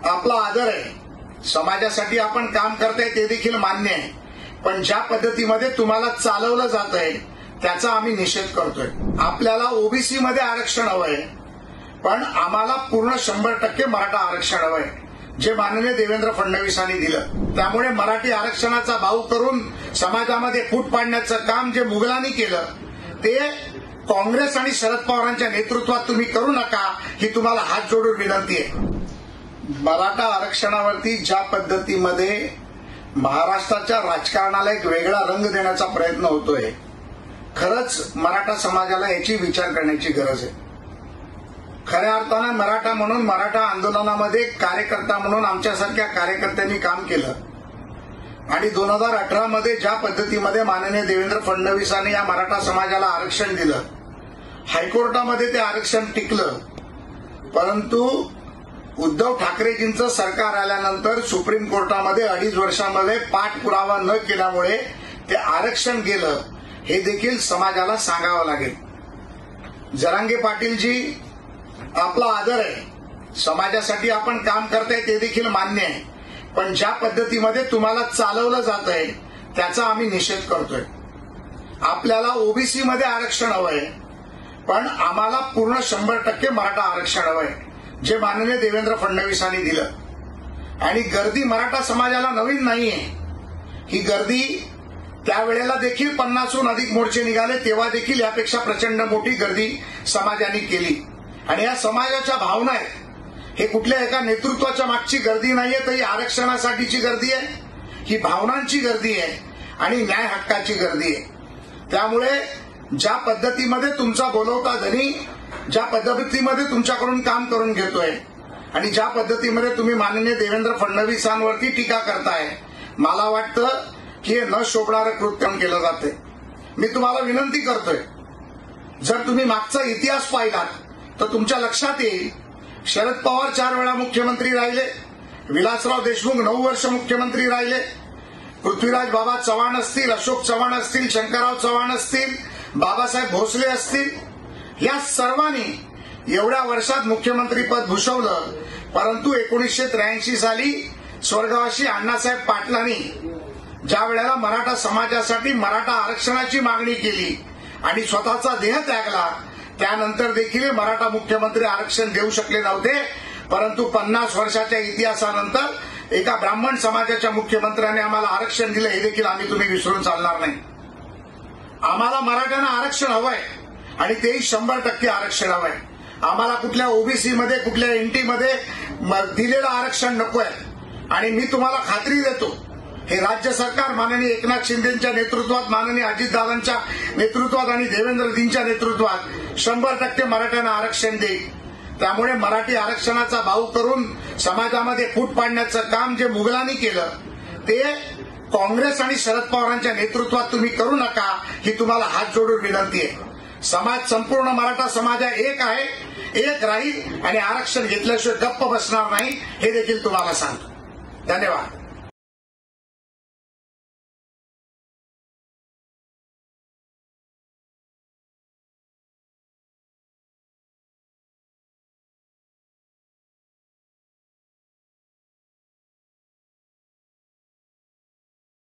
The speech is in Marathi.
आपला आदर आहे, समाजासाठी आपण काम करताय ते देखील मान्य आहे, पण ज्या पद्धतीमध्ये तुम्हाला चालवलं जात आहे त्याचा आम्ही निषेध करतोय। आपल्याला ओबीसी मध्ये आरक्षण हवंय, पण आम्हाला पूर्ण 100% मराठा आरक्षण हवंय, जे माननीय देवेंद्र फडणवीसांनी दिलं। त्यामुळे मराठी आरक्षणाचा भाव करून समाजामध्ये फूट पाडण्याचं काम जे मुघलांनी केलं ते काँग्रेस आणि शरद पवारांच्या नेतृत्वात तुम्ही करू नका, ही तुम्हाला हात जोडून विनंती आहे। मराठा आरक्षणावरती ज्या पद्धतीमध्ये महाराष्ट्राच्या राजकारणाला एक वेगळा रंग देण्याचा प्रयत्न होतोय, खरंच मराठा समाजाला याची विचार करण्याची गरज आहे। खऱ्या अर्थानं मराठा म्हणून मराठा आंदोलनामध्ये कार्यकर्ता म्हणून आमच्यासारख्या कार्यकर्त्यांनी काम केलं आणि 2018 मध्ये ज्या पद्धतीमध्ये माननीय देवेंद्र फडणवीसांनी या मराठा समाजाला आरक्षण दिलं, हायकोर्टामध्ये ते आरक्षण टिकलं, परंतु उद्धव ठाकरेजींचं सरकार आल्यानंतर सुप्रीम कोर्टामध्ये 2.5 वर्षांमध्ये पाठपुरावा न केल्यामुळे ते आरक्षण गेलं, हे देखील समाजाला सांगावं लागेल। जरांगे पाटीलजी, आपला आदर आहे, समाजासाठी आपण काम करताय ते देखील मान्य आहे, पण ज्या पद्धतीमध्ये तुम्हाला चालवलं जात आहे त्याचा आम्ही निषेध करतोय। आपल्याला ओबीसी मध्ये आरक्षण हवंय, पण आम्हाला पूर्ण 100% मराठा आरक्षण हवंय, जे माननीय देवेंद्र फडणवीसांनी दिलं। आणि गर्दी मराठा समाजाला नवीन नाहीये, ही गर्दी त्यावेळेला देखील 50हून अधिक मोर्चे निघाले, तेव्हा देखील यापेक्षा प्रचंड मोठी गर्दी समाजाने केली आणि या समाजाच्या भावना आहेत। हे कुठल्या एका नेतृत्वाच्या मागची गर्दी नाहीये, तर ही आरक्षणासाठीची गर्दी आहे, ही भावनांची गर्दी आहे आणि न्याय हक्काची गर्दी आहे। त्यामुळे ज्या पद्धतीमध्ये तुमचा बोलवता धनी ज्या पद्धतीमध्ये तुमच्याकडून काम करून घेतोय आणि ज्या पद्धतीमध्ये तुम्ही माननीय देवेंद्र फडणवीसांवरती टीका करताय, मला वाटतं की हे न शोभणारं कृत्य केलं जातंय। मी तुम्हाला विनंती करतोय, जर तुम्ही मागचा इतिहास पाहिलात तर तुमच्या लक्षात येईल, शरद पवार 4 वेळा मुख्यमंत्री राहिले, विलासराव देशमुख 9 वर्ष मुख्यमंत्री राहिले, पृथ्वीराज बाबा चव्हाण असतील, अशोक चव्हाण असतील, शंकरराव चव्हाण असतील, बाबासाहेब भोसले असतील, या सर्वांनी एवढ्या वर्षात मुख्यमंत्रीपद भूषवलं, परंतु 1983 साली स्वर्गवासी अण्णासाहेब पाटलांनी ज्या वेळेला मराठा समाजासाठी मराठा आरक्षणाची मागणी केली आणि स्वतःचा देह त्यागला, त्यानंतर देखील मराठा मुख्यमंत्री आरक्षण देऊ शकले नव्हते, परंतु 50 वर्षाच्या इतिहासानंतर एका ब्राह्मण समाजाच्या मुख्यमंत्र्याने आम्हाला आरक्षण दिलं, हे देखील आम्ही तुम्ही विसरून चालणार नाही। आम्हाला मराठ्यांना आरक्षण हवंय आणि तेही 100% आरक्षण हवंय। आम्हाला कुठल्या ओबीसी मध्ये कुठल्या एनटी मध्ये दिलेलं आरक्षण नकोय आणि मी तुम्हाला खात्री देतो, हे राज्य सरकार माननीय एकनाथ शिंदेच्या नेतृत्वात, माननीय अजितदादांच्या नेतृत्वात आणि देवेंद्रजींच्या नेतृत्वात 100% मराठ्यांना आरक्षण देईल। त्यामुळे मराठी आरक्षणाचा भाव करून समाजामध्ये फूट पाडण्याचं काम जे मुघलांनी केलं ते काँग्रेस आणि शरद पवारांच्या नेतृत्वात तुम्ही करू नका, ही तुम्हाला हात जोडून विनंती आहे। समाज, संपूर्ण मराठा समाज एक आहे, एक राहील आणि आरक्षण घेतल्याशिवाय गप्प बसणार नाही, हे देखील तुम्हाला सांगतो। धन्यवाद।